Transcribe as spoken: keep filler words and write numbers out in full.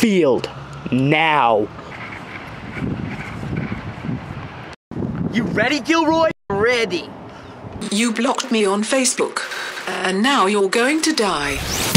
field. Now. You ready, Gilroy? Ready. You blocked me on Facebook, and now you're going to die.